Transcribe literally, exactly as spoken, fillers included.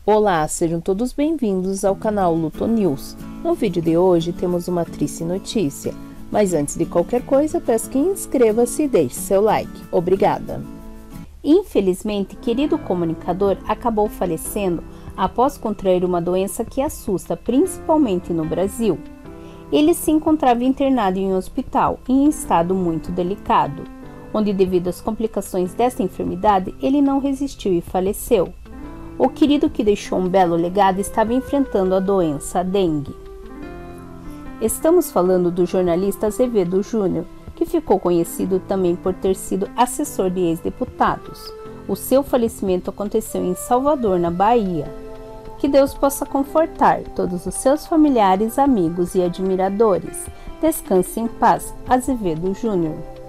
Olá, sejam todos bem-vindos ao canal Luto News. No vídeo de hoje temos uma triste notícia, mas antes de qualquer coisa peço que inscreva-se e deixe seu like. Obrigada! Infelizmente, querido comunicador acabou falecendo após contrair uma doença que assusta principalmente no Brasil. Ele se encontrava internado em um hospital em estado muito delicado, onde devido às complicações desta enfermidade ele não resistiu e faleceu. O querido que deixou um belo legado estava enfrentando a doença a dengue. Estamos falando do jornalista Azevedo Júnior, que ficou conhecido também por ter sido assessor de ex-deputados. O seu falecimento aconteceu em Salvador, na Bahia. Que Deus possa confortar todos os seus familiares, amigos e admiradores. Descanse em paz, Azevedo Júnior.